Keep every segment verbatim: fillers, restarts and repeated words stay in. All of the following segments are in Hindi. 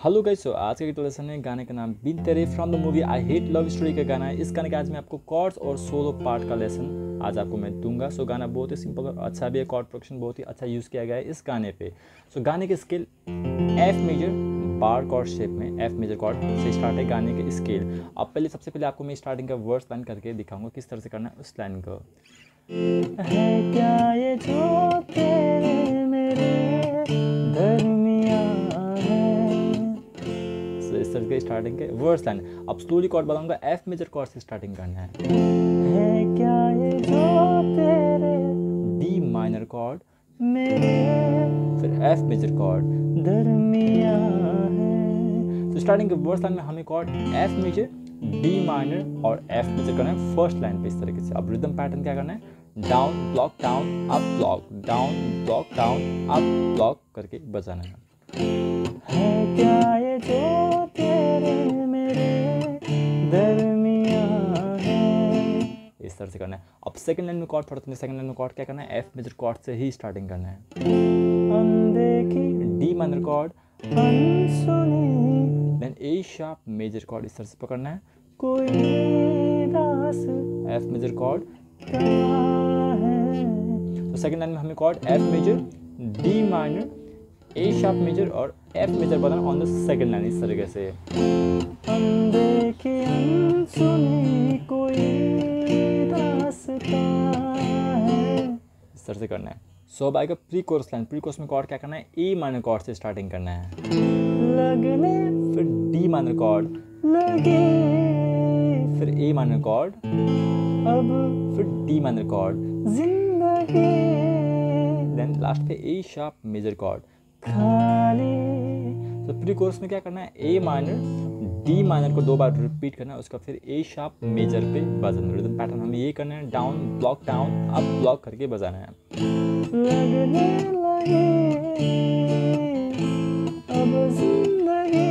हेलो गाइस, सो आज का गीत लेसन है गाने का नाम Bin Tere from the movie I hate love story का गाना है। इस गाने का आज मैं आपको कॉर्ड्स और सोलो पार्ट का लेसन आज आपको मैं दूंगा। सो गाना बहुत ही सिंपल और अच्छा भी है, कॉर्ड प्रोडक्शन बहुत ही अच्छा यूज़ किया गया है इस गाने पे। सो गाने की scale F major bar chord shape में, एफ मेजर कॉर्ड से स्टार्ट है गाने के स्केल। अब पहले सबसे पहले आपको मैं स्टार्टिंग का वर्स लाइन करके दिखाऊंगा किस तरह से करना है उस लाइन को। है क्या ये जो तेरे मेरे दरमियां है, so, इस तरह के स्टार्टिंग के वर्स लाइन। अब स्लोली कॉर्ड बताऊंगा, एफ मेजर कॉर्ड से स्टार्टिंग करना है। है क्या ये जो तेरे डी माइनर कॉर्ड मेरे, फिर एफ मेजर कॉर्ड दरमियां है। तो स्टार्टिंग के वर्स लाइन में हमें chord F major, D minor और एफ मेजर करना है फर्स्ट लाइन पे इस तरीके से। अब रिदम पैटर्न क्या करना है, down block down up block, down block down up block करके बजाना है। है क्या ये जो तेरे मेरे दरमियां है, इस तरह से करना है। अब सेकंड लाइन में कॉर्ड पढ़ते सेकंड लाइन में कॉर्ड क्या करना है, एफ मेजर कॉर्ड से ही स्टार्टिंग करना है। अनदेखी डी माइनर कॉर्ड, अनसुनी then A sharp major chord इस तरह से पकड़ना है। कोई दास एफ मेजर कॉर्ड है। तो सेकंड लाइन में हमें chord F major, D minor, A sharp major और एफ मेजर बनाना ऑन द सेकंड लाइन इस तरीके से। अनदेखी अनसुनी कोई दास्तां है, इस तरह से करना है। सो अब आएगा pre chorus line. Pre chorus में कॉर्ड क्या करना है, ए माइनर कॉर्ड से स्टार्टिंग करना है। लगने फिर डी माइनर कॉर्ड, लगे फिर ए माइनर कॉर्ड, अब फिर डी माइनर कॉर्ड, जिंदगी देन लास्ट पे ए शार्प मेजर कॉर्ड खाली। तो प्री कोरस में क्या करना है, ए माइनर डी माइनर को दो बार रिपीट करना है, उसका फिर ए शार्प मेजर पे बजाना। रिदम पैटर्न हमें ये करना है, down block down up block करके बजाना है। लगने लगे अब जिंदगी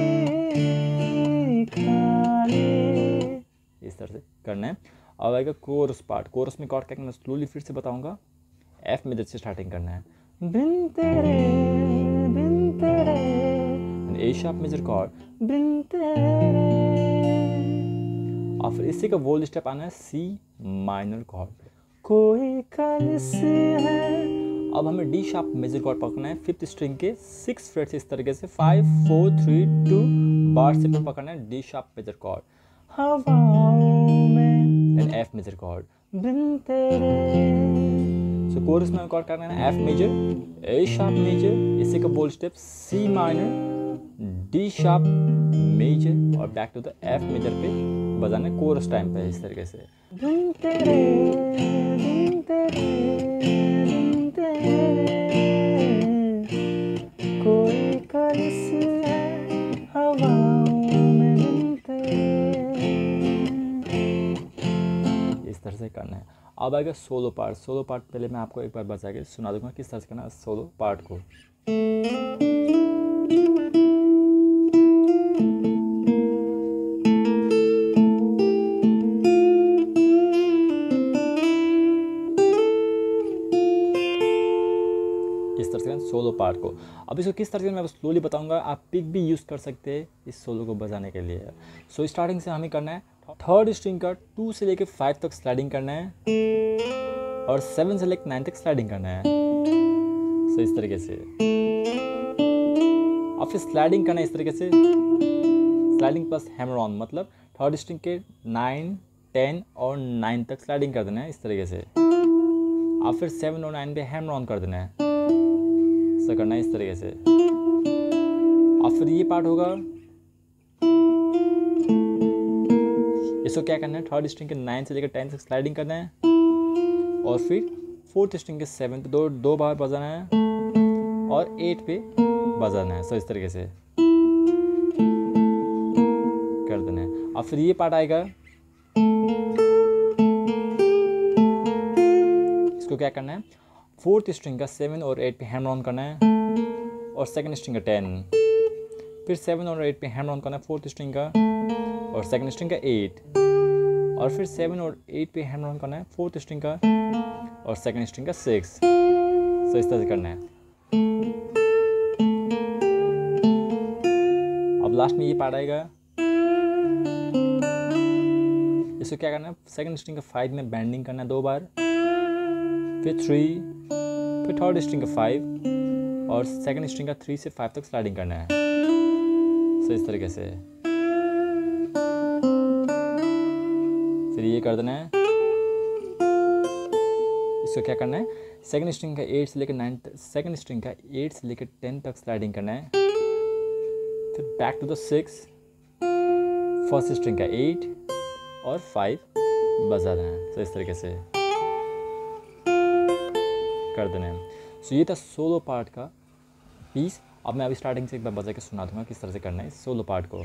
खाली, इस तरह से करना है। अब आएगा कोरस पार्ट। कोरस में कॉर्ड क्या करना है, स्लोली फिर से बताऊंगा, एफ मेजर से स्टार्टिंग करना है। बिन तेरे बिन तेरे ए शार्प मेजर कॉर्ड, बिन तेरे। और फिर इसी का वोल स्टेप आना है सी माइनर कॉर्ड, कोई खालिस है। अब हमें डी शार्प मेजर कॉर्ड पकड़ना है फिफ्थ स्ट्रिंग के सिक्स फ्रेट से इस तरीके से, five four three two bar से फिर पकड़ना है डी शार्प मेजर कॉर्ड, हवाओं में देन एफ मेजर कॉर्ड, बिन तेरे। सो कोरस में कॉर्ड करना है F major, A sharp major, इसी का बोल step C minor, D sharp major और back to the F major पे बजाना है कोरस टाइम पे इस तरीके से। बिन तेरे बिन तेरे बिन तेरे कोई खालिस है हवाओं में, बिन तेरे, इस तरह से करना है। अब आएगा सोलो पार्ट। सोलो पार्ट पहले मैं आपको एक बार बजा के सुना दूंगा किस तरह से करना है सोलो पार्ट को। इस तरह से सोलो पार्ट को। अब इसको किस तरह से मैं स्लोली बताऊंगा, आप पिक भी यूज़ कर सकते हैं इस सोलो को बजाने के लिए। सो स्टार्टिंग से हमें करना है, थर्ड स्ट्रिंग का टू से लेकर फाइव तक स्लाइडिंग करना है और सेवन से लेकर नाइन तक स्लाइडिंग करना है। सो इस तरीके से और फिर स्लाइडिंग करना है इस तरीके से, स्लाइडिंग प्लस हैमर ऑन, मतलब थर्ड स्ट्रिंग के नाइन टेन और नाइन तक स्लाइडिंग कर देना है इस तरीके से, और फिर सेवन और नाइन पे हैमर ऑन कर देना है, ऐसा करना है इस तरीके से। और फिर ये पार्ट होगा, इसको क्या करना है, थर्ड स्ट्रिंग के नाइन से लेकर टेन तक स्लाइडिंग करना है और फिर फोर्थ स्ट्रिंग के सेवन पे दो दो बार बजाना है और एट पे बजाना है। सो इस तरीके से कर देना है। और फिर ये पार्ट आएगा, इसको क्या करना है, फोर्थ स्ट्रिंग का सेवन और एट पे हैमर ऑन करना है और सेकंड स्ट्रिंग का टेन, फिर सेवन और एट पे हैमर ऑन करना है फोर्थ स्ट्रिंग का और सेकंड स्ट्रिंग का एट, और फिर सेवन और एट पे हैमर ऑन करना है फोर्थ स्ट्रिंग का और सेकंड स्ट्रिंग का सिक्स। सो इस तरह से करना है। अब लास्ट में ये पार्ट आएगा, इसको क्या करना है, सेकंड स्ट्रिंग का फाइव में बैंडिंग करना है दो बार, फिर थ्री, फिर थर्ड स्ट्रिंग का फाइव और सेकंड स्ट्रिंग का थ्री से फाइव तक स्लाइडिंग करना है। सो इस तरीके से फिर ये कर देना है। इसको क्या करना है, सेकंड स्ट्रिंग का एट से लेकर नाइन, सेकंड स्ट्रिंग का एट से लेकर टेन तक स्लाइडिंग करना है, फिर back to the six, first string का एट और फाइव बजा देना है। तो इस तरीके से कर देना है। सो ये था सोलो पार्ट का पीस। अब मैं अभी स्टार्टिंग से एक बार बजा के सुना दूंगा किस तरह से करना है इस सोलो पार्ट को।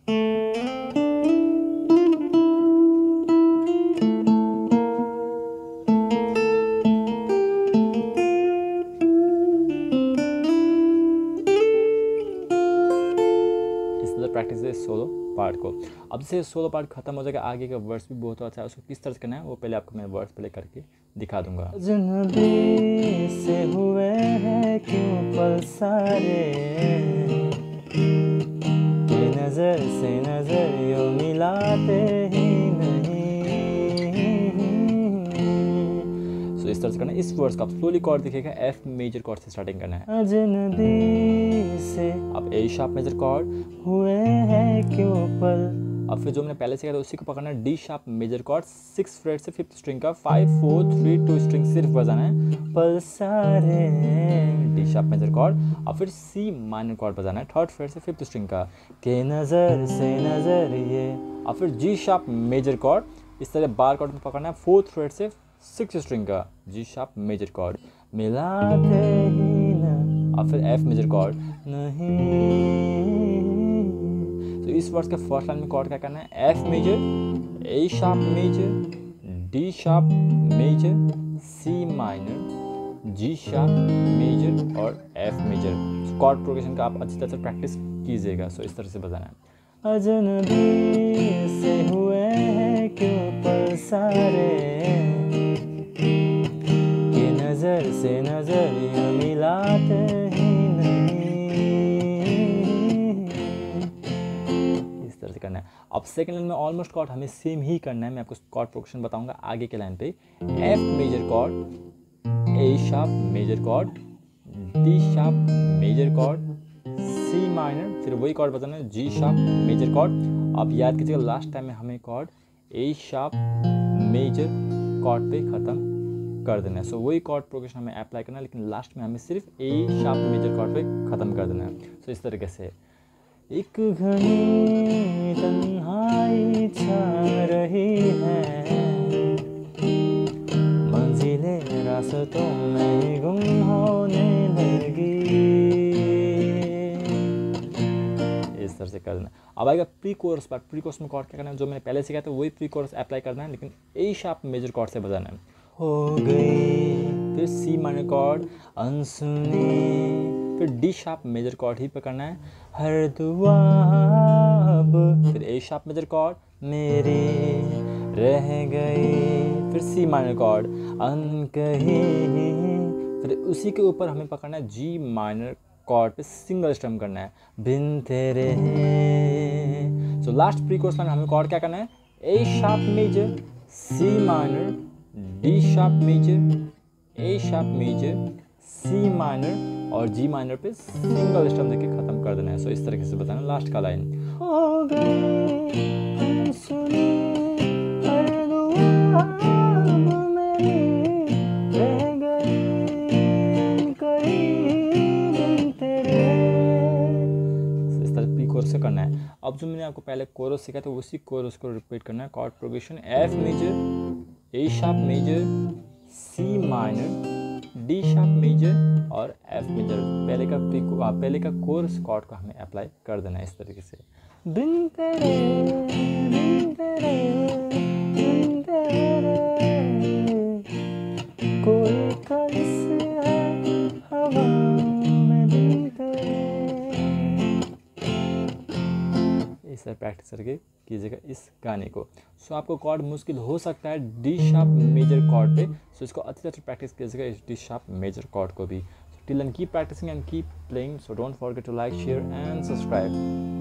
प्रैक्टिस है सोलो पार्ट को। अब जैसे सोलो पार्ट खत्म हो जाएगा, आगे का वर्स भी बहुत अच्छा है, उसको किस तरह से करना है वो पहले आपको मैं वर्स प्ले करके दिखा दूंगा। अजनबी से हुए हैं क्यों पल सारे, ये नजर से नजर यूं मिलाते ही नहीं। सो इस तरह से करना है। इस वर्स का आप स्लोली कॉर्ड दिखेगा, एफ मेजर कॉर्ड से स्टार्टिंग करना है। अजनबी से अब ए शार्प मेजर कॉर्ड, हुए हैं क्यों पल, अब फिर जो मैंने पहले से किया था उसी को पकड़ना है, D sharp major chord, six fret से फिफ्थ स्ट्रिंग का five four three two string सिर्फ बजाना है, पल सारे डी शार्प मेजर कॉर्ड। अब फिर सी माइनर कॉर्ड बजाना है, थर्ड फ्रेट से फिफ्थ स्ट्रिंग का, के नजर से नजर ये, अब फिर जी शार्प मेजर कॉर्ड, इस तरह बार कॉर्ड में पकड़ना है, फोर्थ फ्रेट से सिक्स स्ट्रिंग का जी शार्प मेजर कॉर्ड, मिलाते ही न, अब फिर एफ मेजर कॉर्ड। नहीं। तो इस वर्स के फर्स्ट लाइन में कॉर्ड क्या करना है, F major, A sharp major, D sharp major, C minor, G sharp major और एफ मेजर। कॉर्ड प्रोग्रेशन का आप अच्छी तरह से प्रैक्टिस कीजिएगा। सो इस तरह से बजाना है। अजनबी से हुए हैं क्यों पल सारे, ये नजर से नजर यूं मिलाते ही नहीं। इस तरह से करना है। अब सेकंड लाइन में ऑलमोस्ट कॉर्ड हमें सेम ही करना है, मैं आपको कॉर्ड प्रोग्रेशन बताऊंगा आगे के लाइन पे। F major chord, A sharp major chord, D sharp major chord, C minor, फिर वही कॉर्ड बजाना है, जी शार्प मेजर कॉर्ड। अब याद कीजिएगा लास्ट टाइम में हमें chord A sharp major chord पे ख़त्म कर देना है। सो वही कॉर्ड प्रोग्रेशन हमें अप्लाई करना है, लेकिन लास्ट में हमें सिर्फ ए शार्प मेजर कॉर्ड पे ख़त्म कर देना है। सो इस तरीके से एक घनी तन्हाई छा रही है, मंजिले रास्तों में गुम होने लगी। इस तरह से कर देना। अब आएगा pre chorus part. Pre chorus में कॉर्ड क्या करना है, जो मैंने पहले से किया था वही प्री कोरस अप्लाई करना है, लेकिन ए शार्प मेजर कॉर्ड से बजाना है। हो गई फिर सी माइनर कॉर्ड अनसुनी, फिर डी शार्प मेजर कॉर्ड ही पकड़ना है, हर दुआ अब फिर ए शार्प मेजर कॉर्ड मेरी रह गई, फिर सी माइनर कॉर्ड, अनकही, फिर उसी के ऊपर हमें पकड़ना है जी माइनर कॉर्ड पे सिंगल स्ट्रम करना है, बिन तेरे। So last pre chorus line हमें कॉर्ड क्या करना है, A sharp major, C minor, D sharp major, A sharp major, C minor और जी माइनर पे सिंगल स्ट्रम देके खत्म कर देना है। सो इस तरीके से बताना लास्ट का लाइन। हो गई सुनी हर दुआ अब मेरी रह गई करीब बिन तेरे। So, इस तरह प्री कोरस से करना है। अब जो मैंने आपको पहले कोरस सिखाया था उसी कोरस को रिपीट करना है। Chord progression F major, A sharp major, C minor, D sharp major और एफ मेजर। पहले का प्री पहले का कोर्स कॉर्ड को हमें अप्लाई कर देना है इस तरीके से। बिन तेरे बिन तेरे बिन तेरे कोई कलिस है हवा में बिन तेरे। इस तरह प्रैक्टिस करके कीजिएगा इस गाने को। सो आपको कॉर्ड मुश्किल हो सकता है डी शार्प मेजर कॉर्ड पे, सो इसको अच्छी तरह से प्रैक्टिस कीजिएगा इस डी शार्प मेजर कॉर्ड को भी। Till end keep practicing and keep playing. So don't forget to like, share and subscribe.